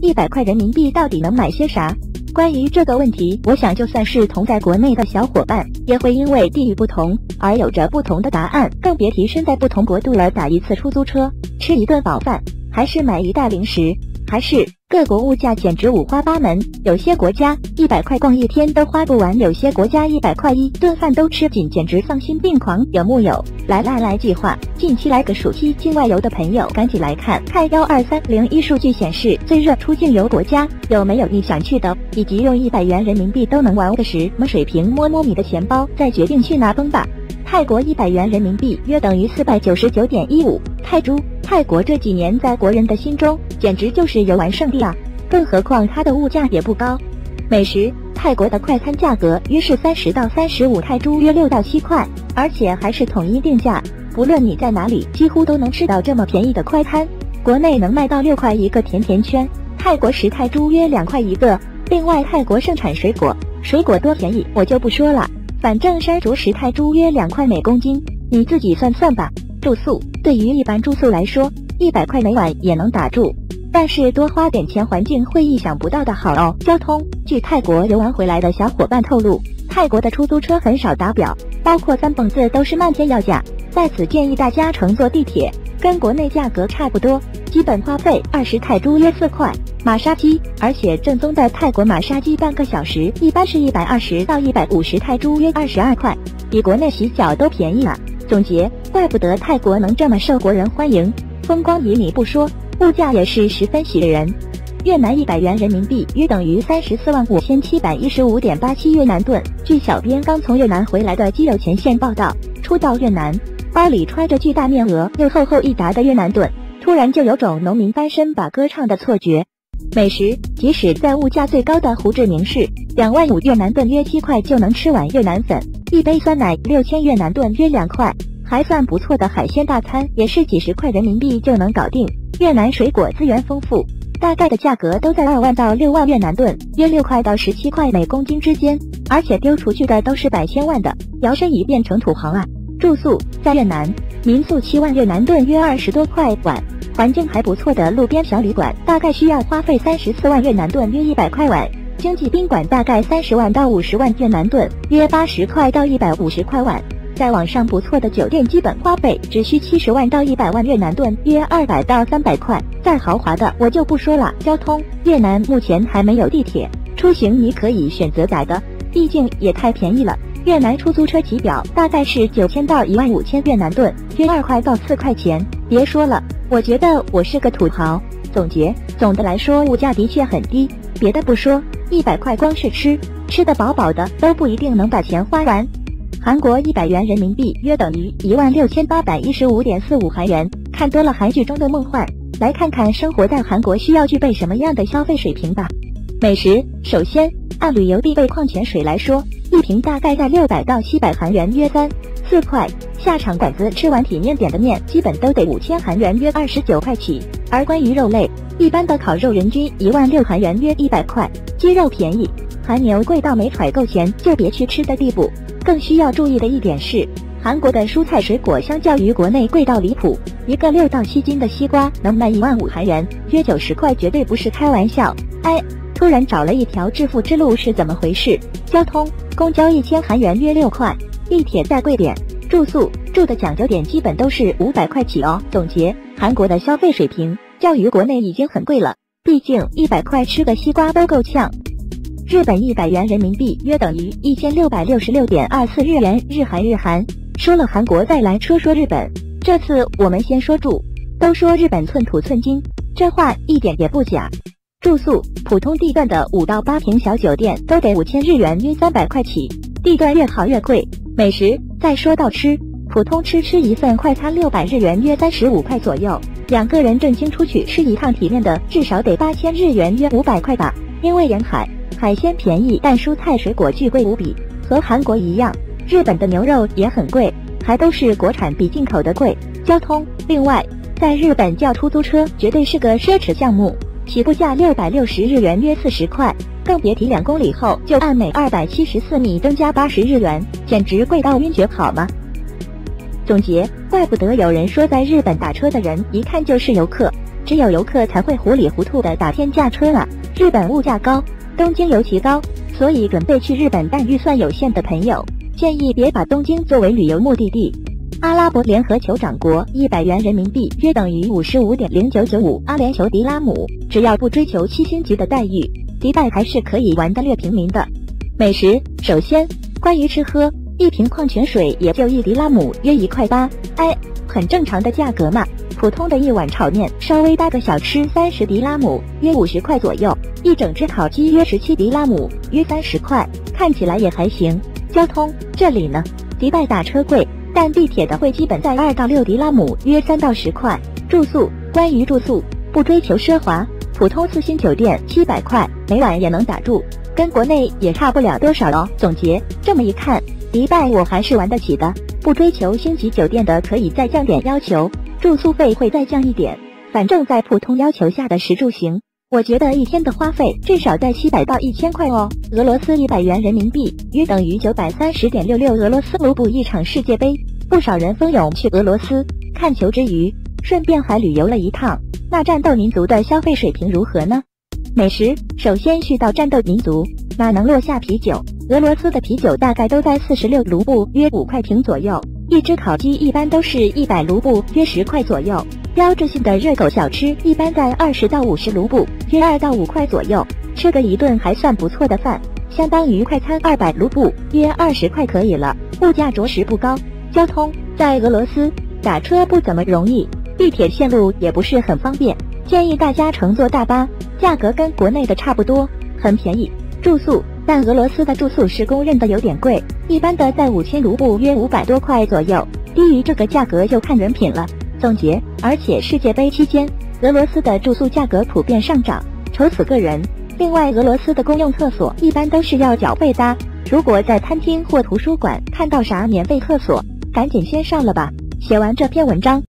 100块人民币到底能买些啥？关于这个问题，我想就算是同在国内的小伙伴，也会因为地域不同而有着不同的答案，更别提身在不同国度了。打一次出租车，吃一顿饱饭，还是买一袋零食，还是各国物价简直五花八门，有些国家100块逛一天都花不完，有些国家100块一顿饭都吃紧，简直丧心病狂，有木有？来计划，近期来个暑期境外游的朋友赶紧来看1230数据显示，最热出境游国家有没有你想去的，以及用100元人民币都能玩个什么水平，摸摸你的钱包再决定去哪疯吧。泰国100元人民币约等于499.15泰铢。泰国这几年在国人的心中简直就是游玩胜地啊，更何况它的物价也不高。美食，泰国的快餐价格约是30到35泰铢，约6到7块，而且还是统一定价，不论你在哪里几乎都能吃到这么便宜的快餐。国内能卖到6块一个甜甜圈，泰国10泰铢约2块一个。另外泰国盛产水果多便宜我就不说了，反正山竹10泰铢约2块每公斤，你自己算算吧。住宿，对于一般住宿来说，100块每晚也能打住，但是多花点钱环境会意想不到的好哦。交通，据泰国游玩回来的小伙伴透露，泰国的出租车很少打表，包括3蹦子都是漫天要价，在此建议大家乘坐地铁，跟国内价格差不多，基本花费20泰铢约4块。马杀鸡，而且正宗的泰国马杀鸡半个小时一般是120到150泰铢约22块，比国内洗脚都便宜了。总结，怪不得泰国能这么受国人欢迎，风光旖旎不说，物价也是十分喜人。越南100元人民币约等于345715.87越南盾。据小编刚从越南回来的基友前线报道，初到越南，包里揣着巨大面额又厚厚一沓的越南盾，突然就有种农民翻身把歌唱的错觉。美食，即使在物价最高的胡志明市，25000越南盾约7块就能吃碗越南粉，一杯酸奶6000越南盾约2块，还算不错的海鲜大餐也是几十块人民币就能搞定。越南水果资源丰富，大概的价格都在2万到6万越南盾，约6块到17块每公斤之间，而且丢出去的都是百千万的，摇身一变成土豪啊。住宿，在越南民宿7万越南盾约20多块晚，环境还不错的路边小旅馆大概需要花费34万越南盾约100块晚，经济宾馆大概30万到50万越南盾约80块到150块晚，在网上不错的酒店基本花费只需70万到100万越南盾约200到300块，再豪华的我就不说了。交通，越南目前还没有地铁，出行你可以选择打的，毕竟也太便宜了。越南出租车起表大概是9000到15000越南盾，约2块到4块钱。别说了，我觉得我是个土豪。总结，总的来说物价的确很低，别的不说，100块光是吃得饱饱的都不一定能把钱花完。韩国100元人民币约等于16815.45韩元。看多了韩剧中的梦幻，来看看生活在韩国需要具备什么样的消费水平吧。美食，首先按旅游必备矿泉水来说，一瓶大概在600到700韩元约3、4块，下场馆子吃完体面点的面基本都得5000韩元约29块起。而关于肉类，一般的烤肉人均16000韩元约100块，鸡肉便宜，韩牛贵到没揣够钱就别去吃的地步。更需要注意的一点是，韩国的蔬菜水果相较于国内贵到离谱，一个6到7斤的西瓜能卖15000韩元约90块，绝对不是开玩笑。突然找了一条致富之路是怎么回事？交通，公交1000韩元约6块，地铁再贵点。住宿，住的讲究点基本都是500块起哦。总结，韩国的消费水平较于国内已经很贵了，毕竟100块吃个西瓜都够呛。日本100元人民币约等于1666.24日元。日韩说了韩国，再来说说日本。这次我们先说住，都说日本寸土寸金，这话一点也不假。住宿，普通地段的5到8平小酒店都得5000日元约300块起，地段越好越贵。美食，再说到吃，普通吃一份快餐600日元约35块左右，2个人正经出去吃一趟体面的至少得8000日元约500块吧。因为沿海海鲜便宜，但蔬菜水果巨贵无比，和韩国一样，日本的牛肉也很贵，还都是国产比进口的贵。交通，另外在日本叫出租车绝对是个奢侈项目，起步价660日元约40块，更别提2公里后就按每274米增加80日元，简直贵到晕厥好吗？总结，怪不得有人说在日本打车的人一看就是游客， 只有游客才会糊里糊涂的打天价车啊！日本物价高，东京尤其高，所以准备去日本但预算有限的朋友，建议别把东京作为旅游目的地。阿拉伯联合酋长国100元人民币约等于55.0995阿联酋迪拉姆，只要不追求7星级的待遇，迪拜还是可以玩得略平民的。美食，首先关于吃喝，一瓶矿泉水也就1迪拉姆，约1块8，很正常的价格嘛。普通的一碗炒面，稍微搭个小吃30迪拉姆，约50块左右；一整只烤鸡约17迪拉姆，约30块，看起来也还行。交通，这里呢，迪拜打车贵，但地铁的会基本在2到6迪拉姆，约3到10块。住宿，关于住宿，不追求奢华，普通4星酒店700块，每晚也能打住，跟国内也差不了多少哦。总结，这么一看，迪拜我还是玩得起的，不追求星级酒店的可以再降点要求。住宿费会再降一点，反正在普通要求下的食住行，我觉得一天的花费至少在700到1000块哦。俄罗斯100元人民币约等于930.66俄罗斯卢布一场世界杯，不少人蜂拥去俄罗斯看球之余，顺便还旅游了一趟。那战斗民族的消费水平如何呢？美食，首先去到战斗民族，哪能落下啤酒？俄罗斯的啤酒大概都在46卢布，约5块瓶左右。一只烤鸡一般都是100卢布，约10块左右。标志性的热狗小吃一般在20到50卢布，约2到5块左右。吃个一顿还算不错的饭，相当于快餐200卢布，约20块可以了。物价着实不高。交通，在俄罗斯打车不怎么容易，地铁线路也不是很方便，建议大家乘坐大巴，价格跟国内的差不多，很便宜。住宿，但俄罗斯的住宿是公认的有点贵，一般的在5000卢布，约500多块左右，低于这个价格就看人品了。总结，而且世界杯期间，俄罗斯的住宿价格普遍上涨，愁死个人。另外，俄罗斯的公用厕所一般都是要缴费的，如果在餐厅或图书馆看到啥免费厕所，赶紧先上了吧。写完这篇文章，